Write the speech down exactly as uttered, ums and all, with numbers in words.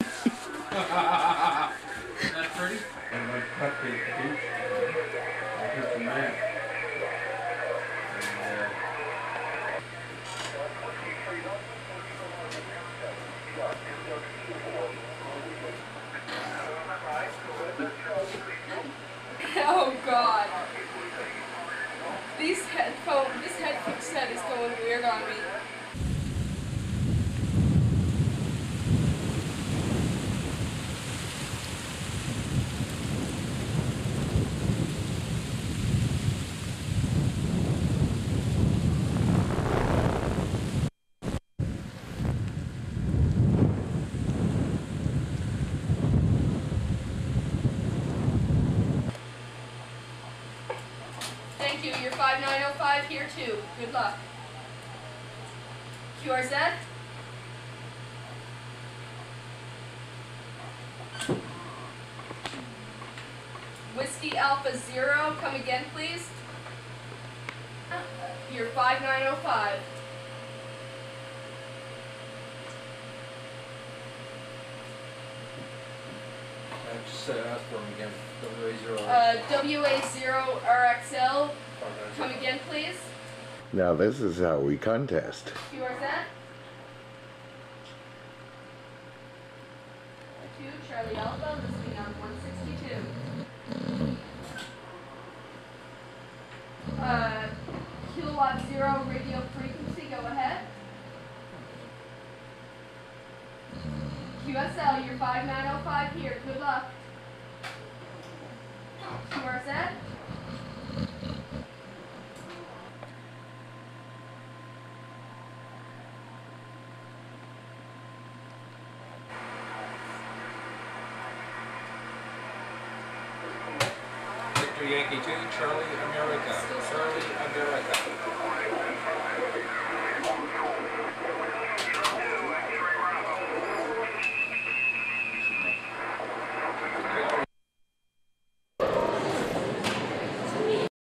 That's pretty. And like cupcake too. Here's the man. Oh God. These headphone, this headphone set is going weird on me. Thank you. You're five nine oh five here too. Good luck. Q R Z. Whiskey Alpha Zero. Come again, please. You're five nine oh five. I just uh, asked for him again. W A zero. Uh, W A zero R X L. Come again, please. Now this is how we contest. Q R Z. Two Charlie Alpha, listening on one sixty-two. Uh, kilowatt zero radio frequency, go ahead. Q S L, you're five nine oh five here, good luck. Q R Z. Victor Yankee two, Charlie America. Charlie America.